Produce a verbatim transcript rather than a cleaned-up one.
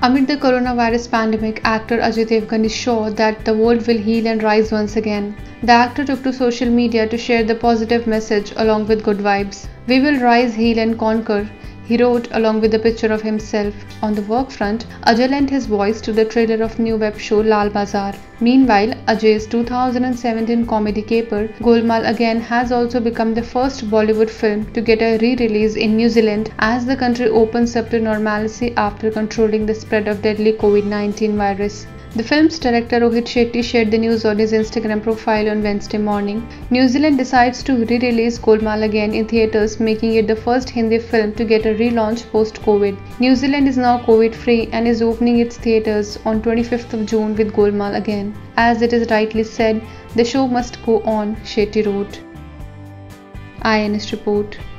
Amid the coronavirus pandemic, actor Ajay Devgan is sure that the world will heal and rise once again. The actor took to social media to share the positive message along with good vibes. "We will rise, heal and conquer," he wrote along with a picture of himself. On the work front, Ajay lent his voice to the trailer of new web show Lal Bazaar. Meanwhile, Ajay's two thousand seventeen comedy caper Golmaal Again has also become the first Bollywood film to get a re-release in New Zealand as the country opens up to normalcy after controlling the spread of deadly COVID nineteen virus. The film's director Rohit Shetty shared the news on his Instagram profile on Wednesday morning. New Zealand decides to re-release Golmaal Again in theatres, making it the first Hindi film to get a relaunch post-COVID. New Zealand is now COVID-free and is opening its theatres on twenty-fifth of June with Golmaal Again. As it is rightly said, the show must go on, Shetty wrote. I N S report.